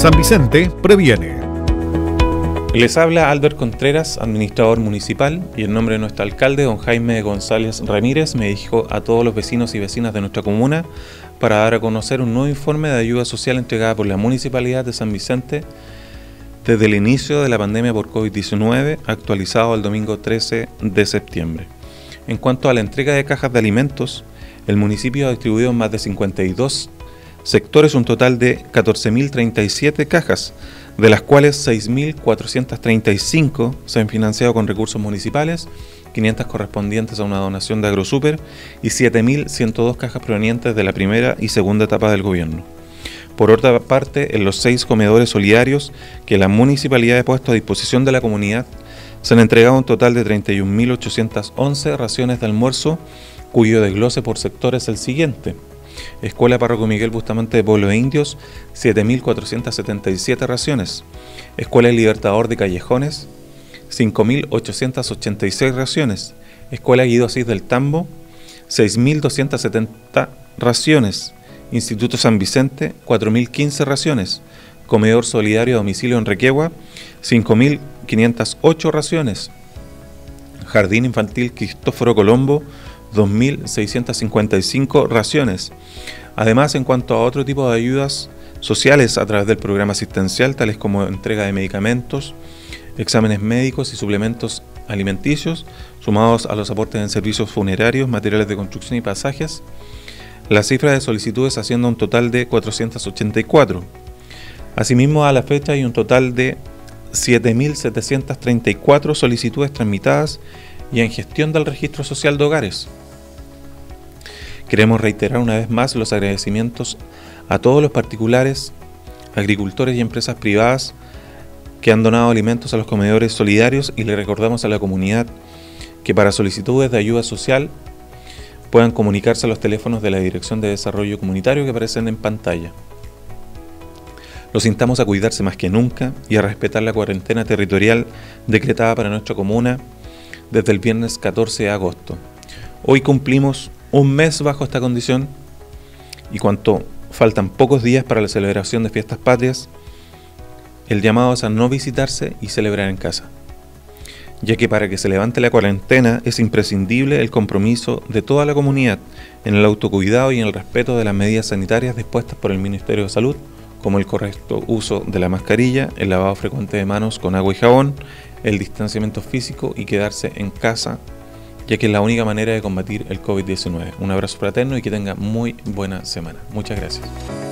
San Vicente previene. Les habla Albert Contreras, administrador municipal, y en nombre de nuestro alcalde, don Jaime González Ramírez, me dirijo a todos los vecinos y vecinas de nuestra comuna para dar a conocer un nuevo informe de ayuda social entregada por la Municipalidad de San Vicente desde el inicio de la pandemia por COVID-19, actualizado el domingo 13 de septiembre. En cuanto a la entrega de cajas de alimentos, el municipio ha distribuido en más de 52 sectores un total de 14.037 cajas, de las cuales 6.435 se han financiado con recursos municipales, 500 correspondientes a una donación de AgroSuper y 7.102 cajas provenientes de la primera y segunda etapa del gobierno. Por otra parte, en los 6 comedores solidarios que la municipalidad ha puesto a disposición de la comunidad, se han entregado un total de 31.811 raciones de almuerzo, cuyo desglose por sector es el siguiente: Escuela Párroco Miguel Bustamante de Pueblo de Indios, 7.477 raciones. Escuela El Libertador de Callejones, 5.886 raciones. Escuela Guido Asís del Tambo, 6.270 raciones. Instituto San Vicente, 4.015 raciones. Comedor Solidario a Domicilio en Requegua, 5.508 raciones. Jardín Infantil Cristóforo Colombo, 2.655 raciones. Además, en cuanto a otro tipo de ayudas sociales a través del programa asistencial, tales como entrega de medicamentos, exámenes médicos y suplementos alimenticios, sumados a los aportes en servicios funerarios, materiales de construcción y pasajes, la cifra de solicitudes asciende a un total de 484. Asimismo, a la fecha hay un total de 7.734 solicitudes tramitadas y en gestión del registro social de hogares. Queremos reiterar una vez más los agradecimientos a todos los particulares, agricultores y empresas privadas que han donado alimentos a los comedores solidarios, y le recordamos a la comunidad que para solicitudes de ayuda social puedan comunicarse a los teléfonos de la Dirección de Desarrollo Comunitario que aparecen en pantalla. Los instamos a cuidarse más que nunca y a respetar la cuarentena territorial decretada para nuestra comuna desde el viernes 14 de agosto. Hoy cumplimos un mes bajo esta condición, y cuanto faltan pocos días para la celebración de fiestas patrias, el llamado es a no visitarse y celebrar en casa, ya que para que se levante la cuarentena es imprescindible el compromiso de toda la comunidad en el autocuidado y en el respeto de las medidas sanitarias dispuestas por el Ministerio de Salud, como el correcto uso de la mascarilla, el lavado frecuente de manos con agua y jabón, el distanciamiento físico y quedarse en casa, ya que es la única manera de combatir el COVID-19. Un abrazo fraterno y que tenga muy buena semana. Muchas gracias.